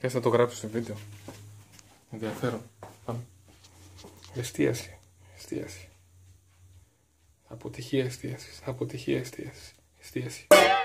Θες να το γράψω στο βίντεο? Ενδιαφέρον. Πάμε. Εστίαση. Εστίαση. Αποτυχία εστίασης. Αποτυχία εστίασης. Εστίαση.